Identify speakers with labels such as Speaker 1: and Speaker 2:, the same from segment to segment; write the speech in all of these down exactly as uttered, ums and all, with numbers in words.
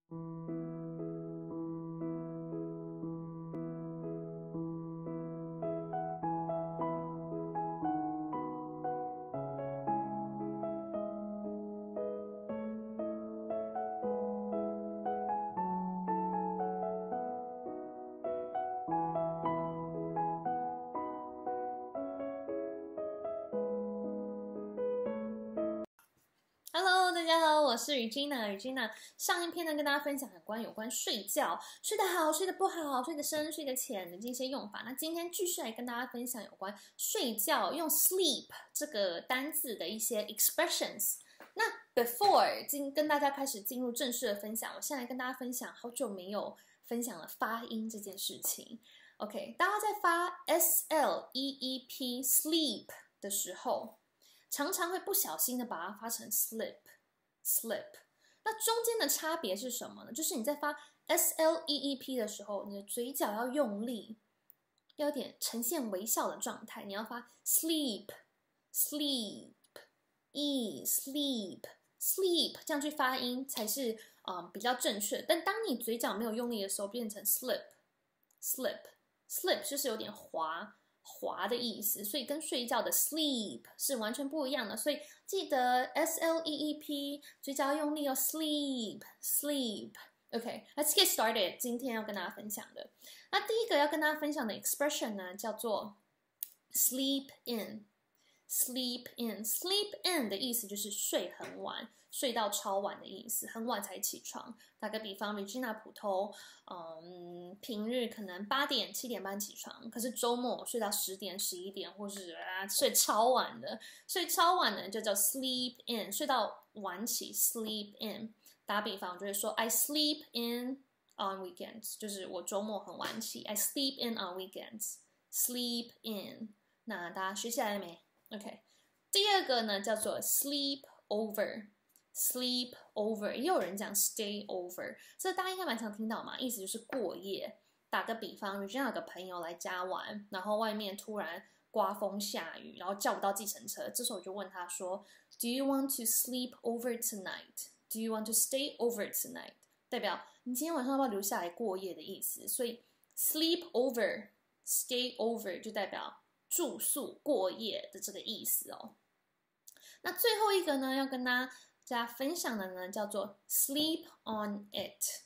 Speaker 1: Hello， 大家好，我是 Regina。Regina 上一篇呢，跟大家分享有关有关睡觉，睡得好，睡得不好，睡得深，睡得浅的这些用法。那今天继续来跟大家分享有关睡觉用 sleep 这个单字的一些 expressions。那 before 进跟大家开始进入正式的分享，我先来跟大家分享好久没有分享了发音这件事情。OK， 大家在发 S L E E P sleep 的时候，常常会不小心的把它发成 slip slip。那中间的差别是什么呢？就是你在发 S L E E P 的时候，你的嘴角要用力，要有点呈现微笑的状态。你要发 sleep sleep e sleep sleep， 这样去发音才是、嗯、比较正确。但当你嘴角没有用力的时候，变成 slip slip slip 就是有点滑滑的意思，所以跟睡觉的 sleep 是完全不一样的。所以记得 S L E E P 嘴角要用力哦 sleep sleep。 OK， let's get started。 今天要跟大家分享的，那第一个要跟大家分享的 expression 呢，叫做 sleep in sleep in sleep in 的意思就是睡很晚，睡到超晚的意思，很晚才起床。打个比方 Regina 普通嗯，平日可能八点七点半起床，可是周末睡到十点十一点，或是啊睡超晚的，睡超晚的就叫 sleep in， 睡到晚起 sleep in。 打比方就会说 I sleep in on weekends， 就是我周末很晚起， I sleep in on weekends sleep in。 那大家学起来了没？OK， 第二个呢叫做 sleep over sleep over， 也有人讲 stay over， 这大家应该蛮常听到嘛，意思就是过夜。打个比方 Regina 有个朋友来家玩，然后外面突然刮风下雨，然后叫不到计程车，这时候我就问他说 Do you want to sleep over tonight? Do you want to stay over tonight? 代表你今天晚上要不要留下来过夜的意思。所以 sleep over stay over 就代表住宿过夜的这个意思哦。那最后一个呢，要跟大家分享的呢，叫做 sleep on it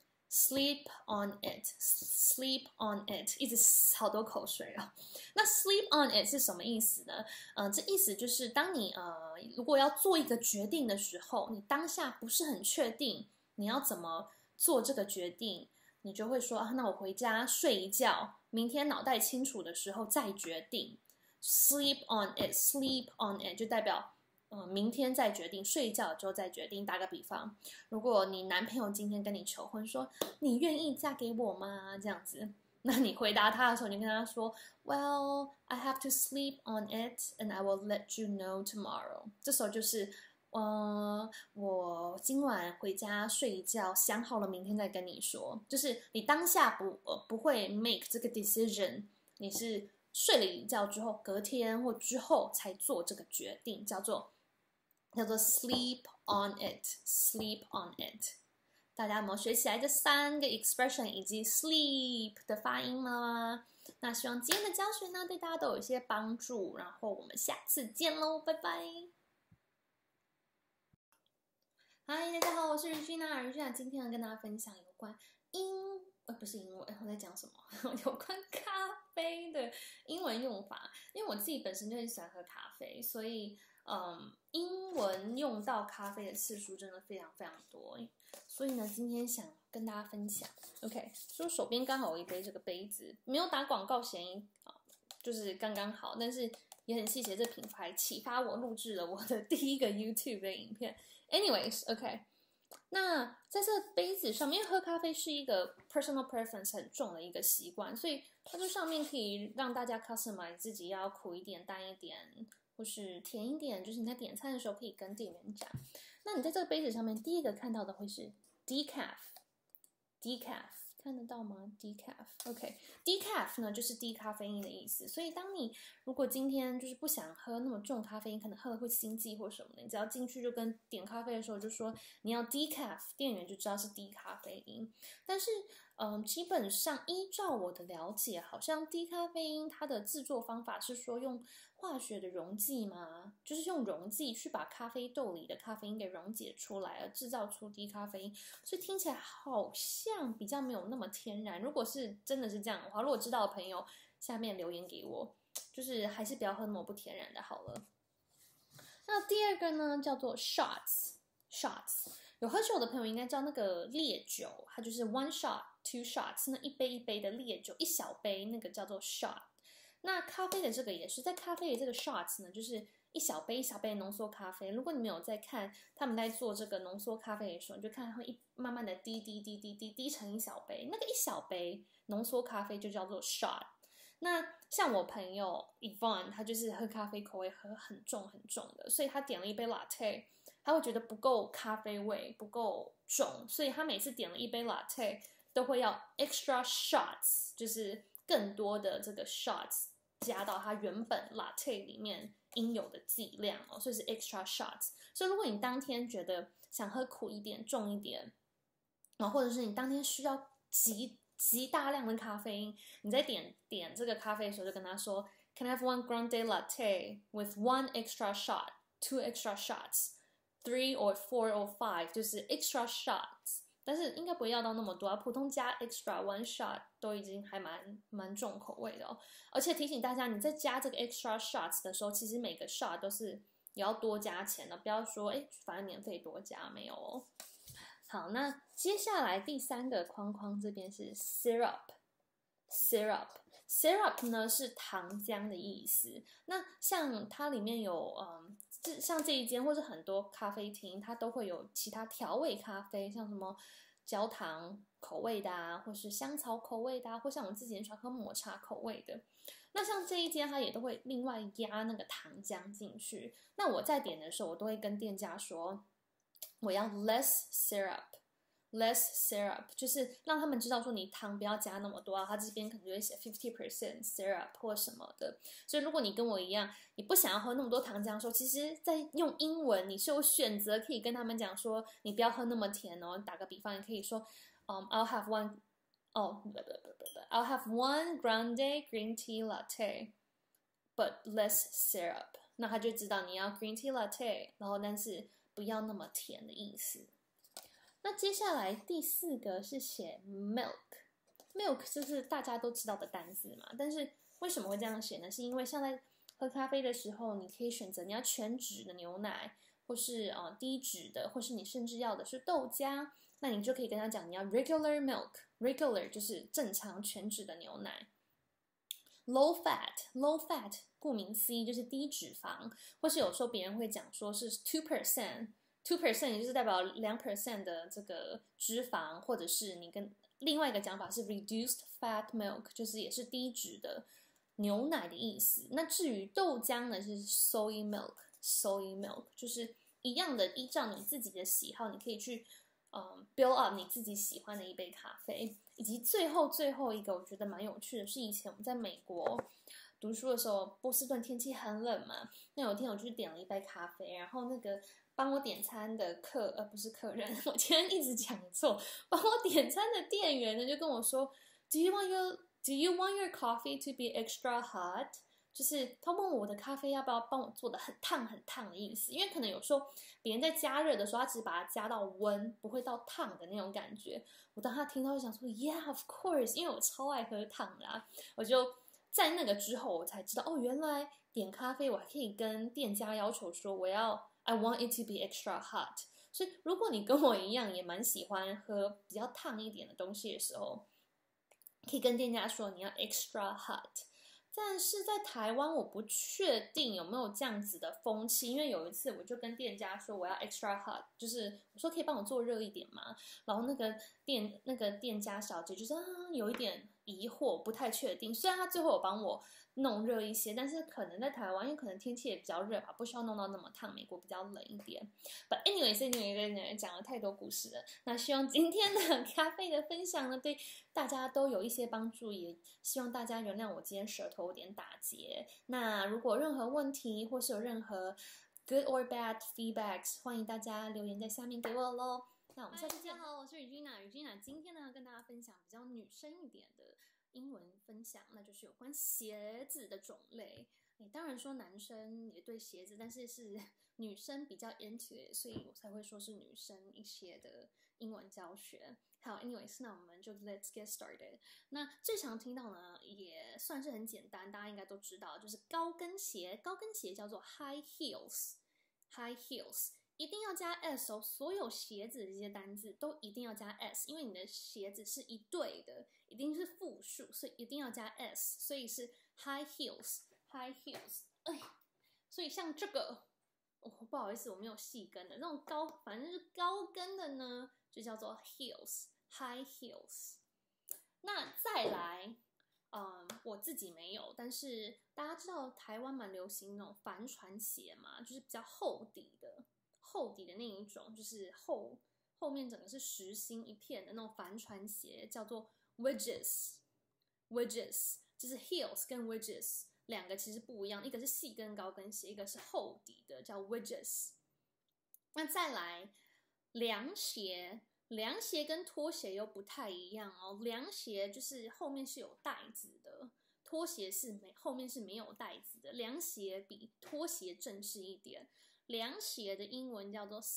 Speaker 1: sleep on it sleep on it， 一直好多口水哦。那 sleep on it 是什么意思呢？呃，这意思就是当你呃如果要做一个决定的时候，你当下不是很确定你要怎么做这个决定，你就会说啊，那我回家睡一觉，明天脑袋清楚的时候再决定。 sleep on it sleep on it 就代表呃，明天再决定，睡觉之后再决定。打个比方，如果你男朋友今天跟你求婚，说你愿意嫁给我吗？这样子，那你回答他的时候，你跟他说 Well, I have to sleep on it and I will let you know tomorrow。 这时候就是呃，我今晚回家睡一觉，想好了明天再跟你说。就是你当下不呃不会 make 这个 decision， 你是睡了一觉之后，隔天或之后才做这个决定，叫做叫做 sleep on it sleep on it。 大家有没有学起来这三个 expression 以及 sleep 的发音吗？那希望今天的教学呢对大家都有一些帮助，然后我们下次见咯，拜拜。嗨，大家好，我是 Regina。Regina 今天要跟大家分享有关英呃不是英文，我在讲什么？有关咖啡的英文用法。因为我自己本身就很喜欢喝咖啡，所以嗯，英文用到咖啡的次数真的非常非常多。所以呢，今天想跟大家分享。OK， 所以手边刚好有一杯这个杯子，没有打广告嫌疑啊，就是刚刚好，但是也很谢谢这品牌启发我录制了我的第一个 YouTube 的影片。Anyways， OK。那在这个杯子上面，因为喝咖啡是一个 personal preference 很重的一个习惯，所以它这上面可以让大家 customize 自己要苦一点、淡一点，或是甜一点，就是你在点餐的时候可以跟店员讲。那你在这个杯子上面，第一个看到的会是 decaf decaf 看得到吗 ？decaf，OK，decaf 呢就是低咖啡因的意思。所以当你如果今天就是不想喝那么重咖啡因，可能喝了会心悸或什么的，你只要进去就跟点咖啡的时候就说你要 decaf， 店员就知道是低咖啡因。但是，嗯，基本上依照我的了解，好像低咖啡因它的制作方法是说用化学的溶剂嘛，就是用溶剂去把咖啡豆里的咖啡因给溶解出来，而制造出低咖啡因。所以听起来好像比较没有那么天然。如果是真的是这样的话，如果知道的朋友下面留言给我，就是还是不要喝那么不天然的好了。那第二个呢，叫做 shots shots。有喝酒的朋友应该知道那个烈酒，它就是 one shot two shots， 那一杯一杯的烈酒，一小杯那个叫做 shot。那咖啡的这个也是，在咖啡的这个 shots 呢，就是一小杯一小杯的浓缩咖啡。如果你没有在看他们在做这个浓缩咖啡的时候，你就看它会一慢慢的滴滴滴滴滴滴成一小杯，那个一小杯浓缩咖啡就叫做 shot。那像我朋友 Yvonne， 他就是喝咖啡口味喝很重很重的，所以他点了一杯 latte， 他会觉得不够咖啡味，不够重，所以他每次点了一杯 latte 都会要 extra shots， 就是更多的这个 shots 加到它原本 latte 里面应有的剂量哦，所以是 extra shots。所以如果你当天觉得想喝苦一点、重一点，然后或者是你当天需要极极大量的咖啡因，你在点点这个咖啡的时候就跟他说 ，Can I have one grande latte with one extra shot, two extra shots, three or four or five， 就是 extra shots。但是应该不会要到那么多啊，普通加 extra one shot 都已经还蛮蛮重口味的哦。而且提醒大家，你在加这个 extra shots 的时候，其实每个 shot 都是也要多加钱的，不要说哎，反正免费多加，没有哦。好，那接下来第三个框框这边是 syrup，syrup，syrup 呢是糖浆的意思。那像它里面有嗯，像这一间或是很多咖啡厅，它都会有其他调味咖啡，像什么焦糖口味的啊，或是香草口味的啊，或像我自己很喜欢喝抹茶口味的。那像这一间，它也都会另外压那个糖浆进去。那我在点的时候，我都会跟店家说，我要 less syrup。less syrup 就是让他们知道说你糖不要加那么多啊，他这边可能就会写 fifty percent syrup 或什么的。所以如果你跟我一样，你不想要喝那么多糖浆的时候，其实在用英文你是有选择可以跟他们讲说你不要喝那么甜哦。打个比方，你可以说，嗯、um, I'll have one， 哦，不不不不不 ，I'll have one grande green tea latte but less syrup。那他就知道你要 green tea latte， 然后但是不要那么甜的意思。那接下来第四个是写 milk，milk 就是大家都知道的单字嘛，但是为什么会这样写呢？是因为像在喝咖啡的时候，你可以选择你要全脂的牛奶，或是呃低脂的，或是你甚至要的是豆浆，那你就可以跟他讲你要 regular milk，regular 就是正常全脂的牛奶。low fat，low fat 顾名思义就是低脂肪，或是有时候别人会讲说是 two percent。two percent 也就是代表 two percent 的这个脂肪，或者是你跟另外一个讲法是 reduced fat milk， 就是也是低脂的牛奶的意思。那至于豆浆呢，是 soy milk，soy milk 就是一样的，依照你自己的喜好，你可以去嗯 build up 你自己喜欢的一杯咖啡。以及最后最后一个我觉得蛮有趣的是，以前我们在美国读书的时候，波士顿天气很冷嘛，那有一天我就去点了一杯咖啡，然后那个帮我点餐的客呃不是客人，我今天一直讲错，帮我点餐的店员呢就跟我说 ，Do you want your Do you want your coffee to be extra hot？ 就是他问我的咖啡要不要帮我做的很烫很烫的意思，因为可能有时候别人在加热的时候，他只是把它加到温，不会到烫的那种感觉。我当他听到就想说 ，Yeah of course， 因为我超爱喝烫的啊，我就在那个之后我才知道哦，原来点咖啡我还可以跟店家要求说我要 I want it to be extra hot。所以如果你跟我一样也蛮喜欢喝比较烫一点的东西的时候，可以跟店家说你要 extra hot。但是在台湾我不确定有没有这样子的风气，因为有一次我就跟店家说我要 extra hot， 就是我说可以帮我做热一点吗？然后那个店那个店家小姐就说啊有一点疑惑，不太确定。虽然他最后有帮我弄热一些，但是可能在台湾，因为可能天气也比较热吧，不需要弄到那么烫。美国比较冷一点。But anyways, anyway, 讲了太多故事了。那希望今天的咖啡的分享呢，对大家都有一些帮助，也希望大家原谅我今天舌头有点打结。那如果有任何问题，或是有任何 good or bad feedbacks， 欢迎大家留言在下面给我咯。那我们下次见。大家好，我是 Regina。Regina 今天呢，跟大家分享比较女生一点的英文分享，那就是有关鞋子的种类。你当然说男生也对鞋子，但是是女生比较 into it， 所以我才会说是女生一些的英文教学。好 ，anyways， 那我们就 let's get started。那最常听到呢，也算是很简单，大家应该都知道，就是高跟鞋。高跟鞋叫做 high heels，high heels。一定要加 s 哦，所有鞋子的这些单字都一定要加 s， 因为你的鞋子是一对的，一定是复数，所以一定要加 s， 所以是 high heels，high heels。哎，所以像这个，哦，不好意思，我没有细跟的，那种高，反正是高跟的呢，就叫做 heels，high heels。那再来，嗯，我自己没有，但是大家知道台湾蛮流行那种帆船鞋嘛，就是比较厚底的。厚底的那一种，就是后后面整个是实心一片的那种帆船鞋，叫做 wedges。wedges 就是 heels 跟 wedges 两个其实不一样，一个是细跟高跟鞋，一个是厚底的，叫 wedges。那再来凉鞋，凉鞋跟拖鞋又不太一样哦。凉鞋就是后面是有带子的，拖鞋是没后面是没有带子的。凉鞋比拖鞋正式一点。凉鞋的英文叫做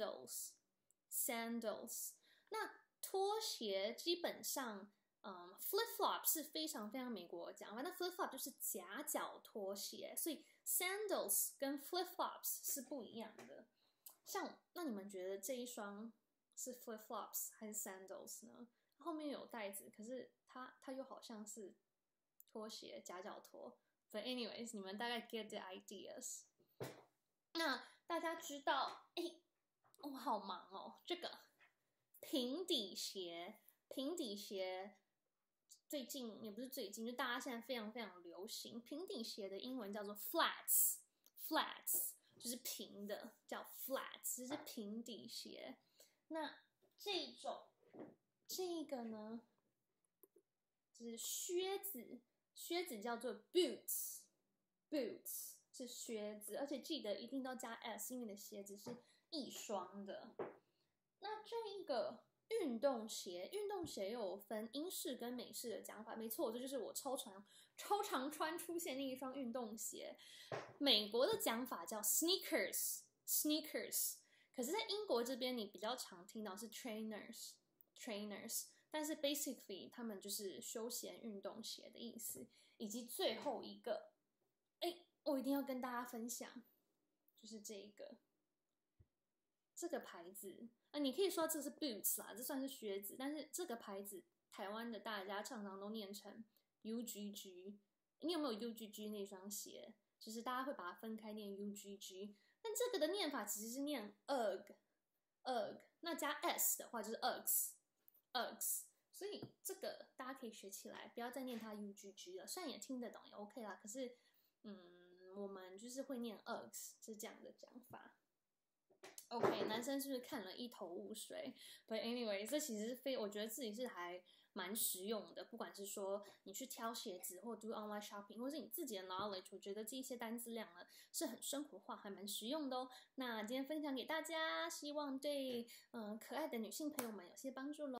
Speaker 1: sandals，sandals。那拖鞋基本上，嗯 ，flip flop 是非常非常美国的讲法，那 flip flop 就是夹脚拖鞋，所以 sandals 跟 flip flops 是不一样的。像那你们觉得这一双是 flip flops 还是 sandals 呢？后面有带子，可是它它又好像是拖鞋夹脚拖。But anyways， 你们大概 get the ideas。那大家知道，哎，我、哦、好忙哦。这个平底鞋，平底鞋最近也不是最近，就大家现在非常非常流行。平底鞋的英文叫做 flats，flats 就是平的，叫 flats， 这是平底鞋。那这种这个呢，就是靴子，靴子叫做 boots，boots。是靴子，而且记得一定都要加 s， 因为你的鞋子是一双的。那这一个运动鞋，运动鞋又有分英式跟美式的讲法。没错，这就是我超常超常穿出现那一双运动鞋。美国的讲法叫 sneakers，sneakers。可是，在英国这边，你比较常听到是 trainers，trainers。但是 basically， 他们就是休闲运动鞋的意思。以及最后一个，哎。我一定要跟大家分享，就是这个这个牌子啊，你可以说这是 boots 啦，这算是靴子，但是这个牌子台湾的大家常常都念成 U G G。你有没有 U G G 那双鞋？就是大家会把它分开念 U G G， 但这个的念法其实是念 ugg ugg， 那加 s 的话就是 uggs uggs， 所以这个大家可以学起来，不要再念它 U G G 了。虽然也听得懂也 OK 啦，可是嗯。我们就是会念 uggs， 是这样的讲法。OK， 男生是不是看了一头雾水 ？But anyway， 这其实非我觉得自己是还蛮实用的。不管是说你去挑鞋子，或 do online shopping， 或是你自己的 knowledge， 我觉得这些单字量呢是很生活化，还蛮实用的哦。那今天分享给大家，希望对嗯、呃、可爱的女性朋友们有些帮助咯。